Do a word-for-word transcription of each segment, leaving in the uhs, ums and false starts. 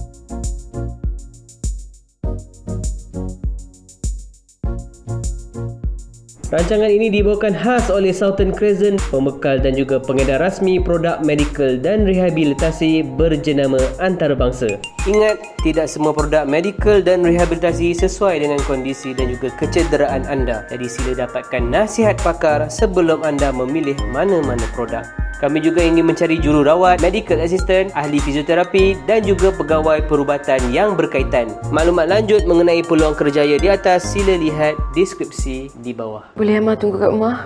Rancangan ini dibawakan khas oleh Southern Crescent, pembekal dan juga pengedar rasmi produk medikal dan rehabilitasi berjenama antarabangsa. Ingat, tidak semua produk medikal dan rehabilitasi sesuai dengan kondisi dan juga kecederaan anda. Jadi sila dapatkan nasihat pakar sebelum anda memilih mana-mana produk. Kami juga ingin mencari jururawat, medical assistant, ahli fizioterapi dan juga pegawai perubatan yang berkaitan. Maklumat lanjut mengenai peluang kerjaya di atas, sila lihat deskripsi di bawah. Boleh Emma tunggu kat rumah?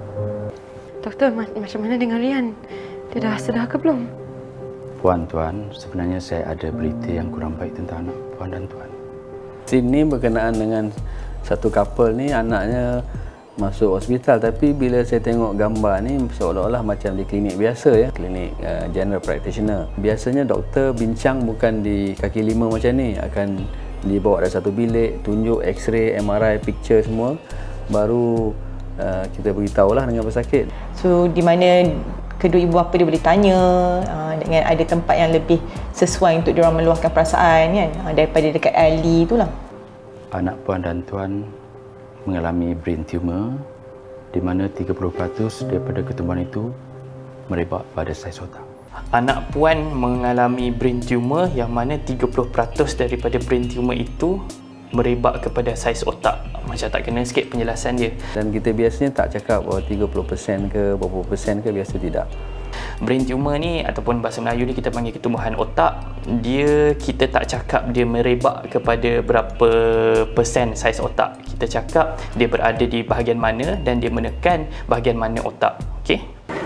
Doktor, ma- macam mana dengan Rian? Dia dah sedar ke belum? Puan, Tuan, sebenarnya saya ada berita yang kurang baik tentang anak Puan dan Tuan. Sini berkenaan dengan satu couple ni, anaknya masuk hospital, tapi bila saya tengok gambar ni seolah-olah macam di klinik biasa ya, klinik uh, general practitioner. Biasanya doktor bincang bukan di kaki lima macam ni, akan dibawa ada satu bilik, tunjuk x-ray, M R I, picture semua, baru uh, kita beritahulah dengan pesakit. So di mana kedua ibu bapa dia boleh tanya uh, dengan ada tempat yang lebih sesuai untuk diorang meluahkan perasaan kan, uh, daripada dekat alley itulah. Anak Puan dan Tuan mengalami brain tumor di mana tiga puluh peratus daripada ketumbuhan itu merebak pada saiz otak. Anak Puan mengalami brain tumor yang mana tiga puluh peratus daripada brain tumor itu merebak kepada saiz otak. Macam tak kena sikit penjelasan dia. Dan kita biasanya tak cakap bahawa tiga puluh peratus ke berapa persen ke, biasa tidak. Brain tumor ni ataupun bahasa Melayu ni kita panggil ketumbuhan otak. Dia kita tak cakap dia merebak kepada berapa persen saiz otak. Kita cakap dia berada di bahagian mana dan dia menekan bahagian mana otak. Okey?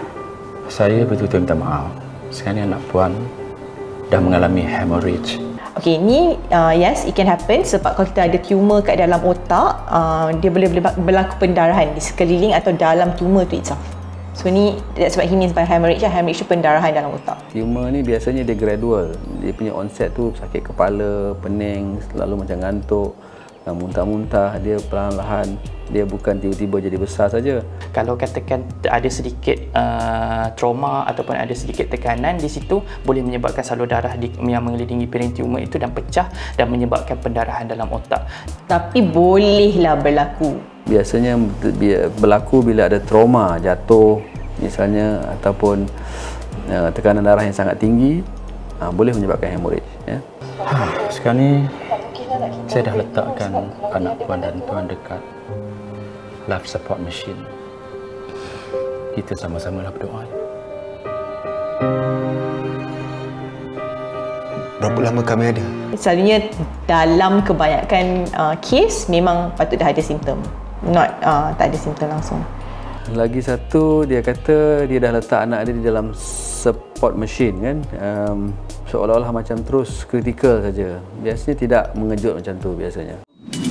Saya betul-betul minta maaf. Sekarang anak Puan dah mengalami hemorrhage. Okey, ni uh, yes, it can happen sebab kalau kita ada tumor kat dalam otak, uh, dia boleh berlaku pendarahan di sekeliling atau dalam tumor tu itself. So ni, that's what he means by hemorrhage. Hemorrhage tu pendarahan dalam otak. Tumor ni biasanya dia gradual. Dia punya onset tu sakit kepala, pening, selalu macam ngantuk, muntah-muntah. Dia perlahan-lahan, dia bukan tiba-tiba jadi besar saja. Kalau katakan ada sedikit uh, trauma ataupun ada sedikit tekanan di situ, boleh menyebabkan salur darah di, yang mengelilingi brain tumor itu dan pecah dan menyebabkan pendarahan dalam otak. Tapi bolehlah berlaku. Biasanya berlaku bila ada trauma, jatuh misalnya, ataupun uh, tekanan darah yang sangat tinggi, uh, boleh menyebabkan hemorrhage ya. Sekarang ni saya dah letakkan anak Puan dan Tuan dekat life support machine. Kita sama-samalah berdoa. Berapa lama kami ada? Selalunya dalam kebanyakan uh, kes memang patut dah ada simptom. Not uh, tak ada simptom langsung. Lagi satu, dia kata dia dah letak anak dia di dalam support machine kan, um, seolah-olah macam terus kritikal saja. Biasanya tidak mengejut macam tu biasanya.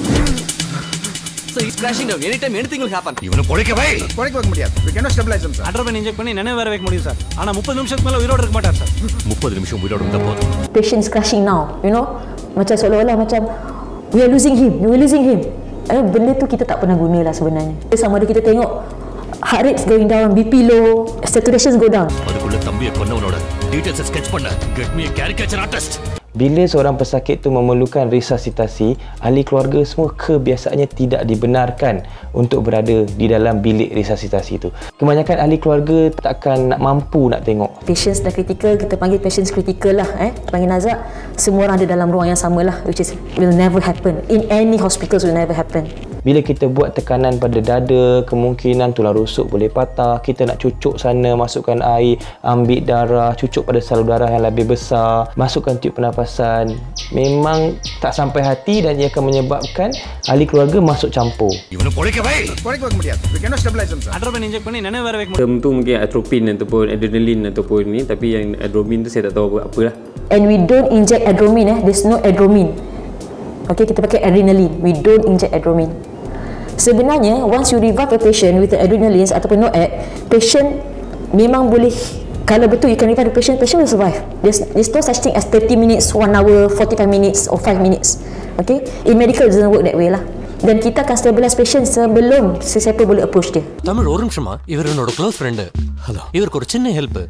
So he's crashing down. Anytime anything will happen. இவனை பொழைக்க வை. பொழைக்க வைக்க முடியாது. We cannot stabilize him, sir. Atropine inject பண்ணி நினைவு வர வைக்க முடியும் சார். ஆனா முப்பது நிமிஷத்துக்கு மேல உயிரோட இருக்க மாட்டார் சார். முப்பது நிமிஷம் உயிரோட இருந்தா போதும். Patients crashing now, you know, macam seolah-olah macam we are losing him, we are losing him. Eh, benda tu kita tak pernah guna lah sebenarnya. Sama ada kita tengok heart rate going down, B P low, saturations go down. அதுக்குள்ள தம்பியை கொன்னவனோட details sketch பண்ண. Get me a caricature artist. Bila seorang pesakit tu memerlukan resusitasi, ahli keluarga semua kebiasaannya tidak dibenarkan untuk berada di dalam bilik resusitasi itu. Kebanyakan ahli keluarga takkan nak mampu nak tengok. Patients dah critical, kita panggil patients critical lah, eh. Panggil Nazak, semua orang ada dalam ruang yang sama lah, which is will never happen. In any hospitals will never happen. Bila kita buat tekanan pada dada, kemungkinan tulang rusuk boleh patah. Kita nak cucuk sana, masukkan air, ambil darah, cucuk pada salur darah yang lebih besar, masukkan tiub pernafasan. Memang tak sampai hati dan ia akan menyebabkan ahli keluarga masuk campur. இவனை பொழைக்க வை. பொழைக்க வைக்க முடியாது. We cannot stabilize him, sir. Atropine inject பண்ணி நினைவு வர வைக்க Term tu mungkin atropine ataupun adrenaline ataupun ni, tapi yang adromin tu saya tak tahu apa apalah. And we don't inject adromin, eh. There's no adromin. Okay, kita pakai adrenaline. We don't inject adromin. Sebenarnya, once you revive a patient with the adrenaline ataupun no ad, patient memang boleh, kalau betul you can revive the patient, patient will survive. There's, there's no such thing as thirty minutes, one hour, forty-five minutes or five minutes. Okay? In medical, it doesn't work that way lah. Dan kita akan stabilize patient sebelum sesiapa boleh approach dia. Tamil ஒரு நிமிஷமா, இவர் என்னோட close friend. Hello, இவருக்கு ஒரு சின்ன ஹெல்ப்.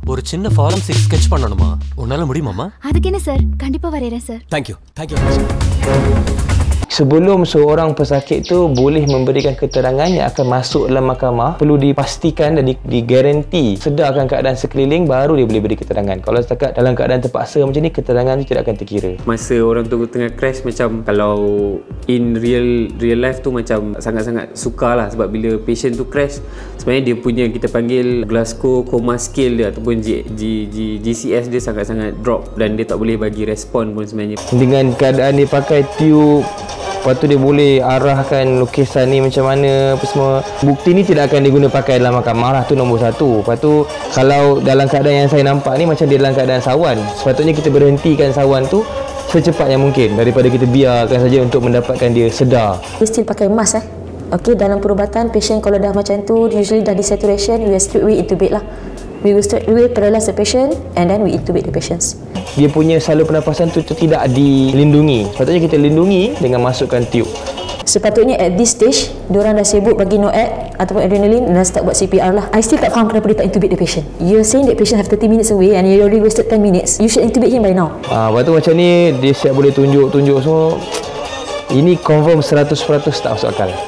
ஒரு சின்ன forum six sketch பண்ணணுமா? உன்னால முடியுமாமா? அதுக்கு என்ன சார், கண்டிப்பா வரையறேன் sir. Thank you. Thank you. Sebelum seorang pesakit tu boleh memberikan keterangan yang akan masuk dalam mahkamah, perlu dipastikan dan digaranti sedarkan keadaan sekeliling, baru dia boleh beri keterangan. Kalau setakat dalam keadaan terpaksa macam ni, keterangan tu tidak akan terkira. Masa orang tu tengah crash, macam kalau in real real life tu macam sangat-sangat sukar lah, sebab bila patient tu crash, sebenarnya dia punya, kita panggil Glasgow Coma Scale dia ataupun G, G, G, G C S dia sangat-sangat drop dan dia tak boleh bagi respon pun sebenarnya. Dengan keadaan dia pakai tube, lepas tu dia boleh arahkan lukisan ni macam mana apa semua. Bukti ni tidak akan diguna pakai dalam mahkamah lah, tu nombor satu. Lepas tu kalau dalam keadaan yang saya nampak ni macam dia dalam keadaan sawan, sepatutnya kita berhentikan sawan tu secepat yang mungkin daripada kita biarkan saja untuk mendapatkan dia sedar. We still pakai mask eh. Okey, dalam perubatan patient kalau dah macam tu usually dah desaturation, we will straight away intubate lah. We will straight away paralyze the patient and then we intubate the patients. Dia punya salur pernafasan tu, tu tidak dilindungi. Sepatutnya kita lindungi dengan masukkan tube. Sepatutnya at this stage, diorang dah sibuk bagi NOAC ataupun adrenaline dan start buat C P R lah. I still tak faham kenapa dia tak intubate the patient. You're saying that patient have thirty minutes away and you already wasted ten minutes. You should intubate him by now. Ah, lepas tu macam ni, dia siap boleh tunjuk-tunjuk semua. Ini confirm seratus peratus tak masuk akal.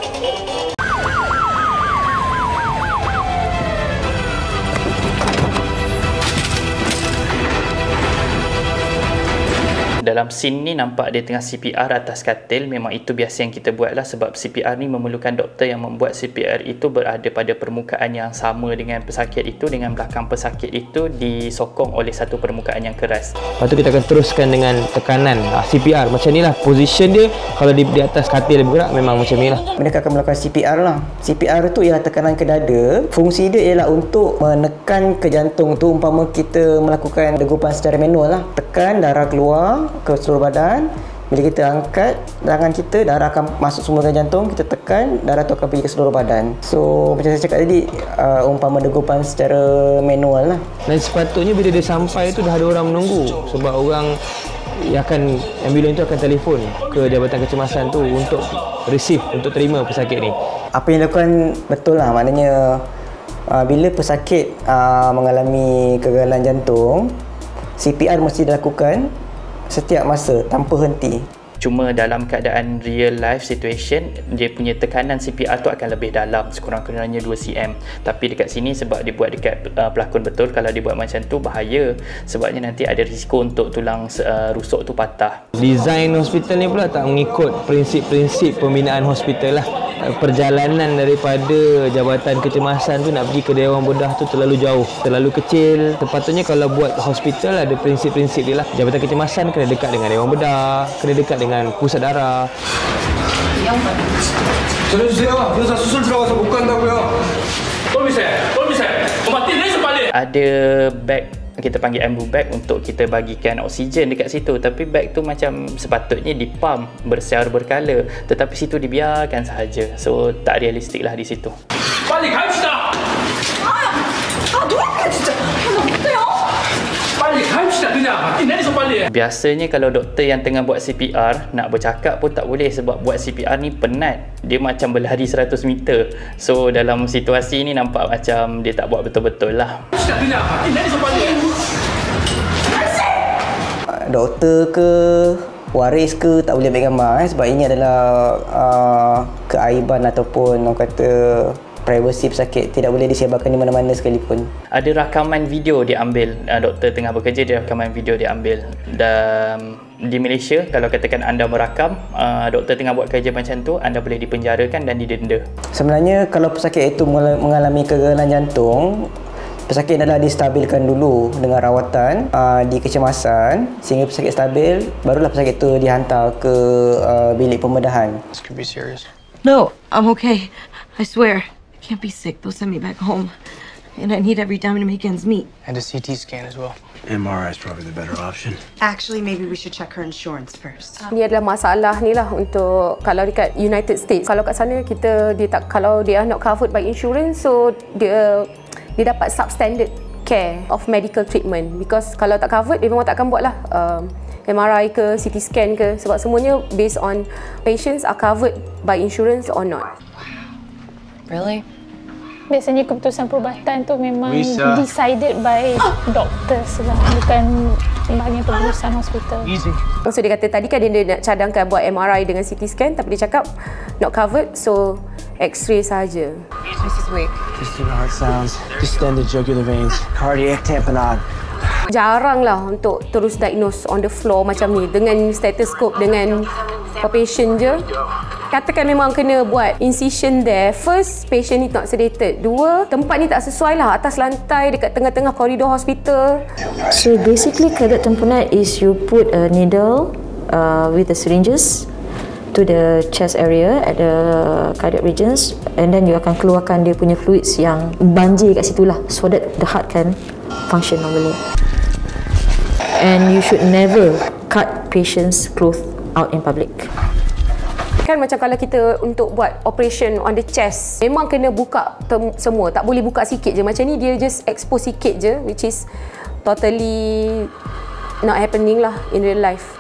Dalam scene ni nampak dia tengah C P R atas katil. Memang itu biasa yang kita buat lah, sebab C P R ni memerlukan doktor yang membuat C P R itu berada pada permukaan yang sama dengan pesakit itu, dengan belakang pesakit itu disokong oleh satu permukaan yang keras. Lepas tu kita akan teruskan dengan tekanan C P R. Macam ni lah position dia. Kalau di, di atas katil dia bergerak, memang macam ni lah. Mereka akan melakukan C P R lah. C P R tu ialah tekanan ke dada. Fungsi dia ialah untuk menekan ke jantung tu. Umpama kita melakukan degupan secara manual lah. Tekan, darah keluar ke seluruh badan. Bila kita angkat tangan kita, darah akan masuk semua ke jantung. Kita tekan, darah tu akan pergi ke seluruh badan. So macam saya cakap tadi, uh, umpama degupan secara manual lah. Dan sepatutnya bila dia sampai tu dah ada orang menunggu, sebab orang yang akan, ambulans tu akan telefon ke Jabatan Kecemasan tu untuk receive, untuk terima pesakit ni. Apa yang dilakukan betul lah, maknanya uh, bila pesakit uh, mengalami kegagalan jantung, C P R mesti dilakukan setiap masa tanpa henti. Cuma dalam keadaan real life situation, dia punya tekanan C P R tu akan lebih dalam, sekurang-kurangnya dua sentimeter. Tapi dekat sini sebab dia buat dekat uh, pelakon betul, kalau dia buat macam tu bahaya, sebabnya nanti ada risiko untuk tulang uh, rusuk tu patah. Design hospital ni pula tak mengikut prinsip-prinsip pembinaan hospital lah. Perjalanan daripada Jabatan Kecemasan tu nak pergi ke Dewan Bedah tu terlalu jauh, terlalu kecil. Sepatutnya kalau buat hospital ada prinsip-prinsip dia lah. Jabatan Kecemasan kena dekat dengan Dewan Bedah, kena dekat dengan pusat darah. Ada bag, kita panggil ambu bag, untuk kita bagikan oksigen dekat situ. Tapi bag tu macam sepatutnya dipump bersiar berkala, tetapi situ dibiarkan sahaja. So tak realistik lah di situ. Balik hai kita. Biasanya kalau doktor yang tengah buat C P R nak bercakap pun tak boleh, sebab buat C P R ni penat. Dia macam berlari seratus meter. So dalam situasi ni nampak macam dia tak buat betul-betul lah. Doktor ke waris ke tak boleh ambil gambar eh, sebab ini adalah uh, keaiban ataupun orang kata privacy pesakit, tidak boleh disebarkan di mana-mana sekalipun. Ada rakaman video diambil, uh, doktor tengah bekerja, dia rakaman video diambil. Dan di Malaysia kalau katakan anda merakam, uh, doktor tengah buat kerja macam tu, anda boleh dipenjarakan dan didenda. Sebenarnya kalau pesakit itu mengalami kegagalan jantung, pesakit adalah distabilkan dulu dengan rawatan uh, di kecemasan sehingga pesakit stabil, barulah pesakit itu dihantar ke uh, bilik pembedahan. This could be serious. No, I'm okay. I swear. I can't be sick. They'll send me back home. And I need every dime to make ends meet. And a C T scan as well. M R I is probably the better option. Actually, maybe we should check her insurance first. Ini adalah masalah ni lah untuk kalau dekat United States. Kalau kat sana kita dia tak, kalau dia not covered by insurance, so dia dia dapat substandard care of medical treatment, because kalau tak covered dia memang takkan buat lah um, M R I ke C T scan ke, sebab semuanya based on patients are covered by insurance or not. Really? Biasanya keputusan perubatan tu memang Lisa. decided by doctors lah, bukan bahagian keputusan hospital. Easy. So dia kata tadi kan dia nak cadangkan buat M R I dengan C T scan, tapi dia cakap not covered, so X-ray saja. Missus Wake. Just do the heart sounds. Distended jugular veins. Cardiac tamponade. Jarang lah untuk terus diagnose on the floor macam ni dengan stethoscope, dengan patient je. Katakan memang kena buat incision there. First, patient ni tak sedated. Dua, tempat ni tak sesuai lah. Atas lantai, dekat tengah-tengah koridor hospital. So basically cardiac tamponade is you put a needle uh, with the syringes to the chest area at the cardiac regions, and then you akan keluarkan dia punya fluids yang banjir kat situ lah, so that the heart can function normally. And you should never cut patients' clothes out in public. Kan macam kalau kita untuk buat operation on the chest, memang kena buka tem- semua, tak boleh buka sikit je. Macam ni dia just expose sikit je, which is totally not happening lah in real life.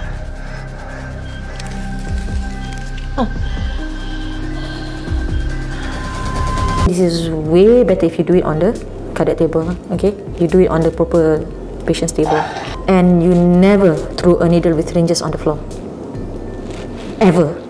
This is way better if you do it on the cardiac table, okay? You do it on the proper patient's table. And you never throw a needle with syringes on the floor. Ever.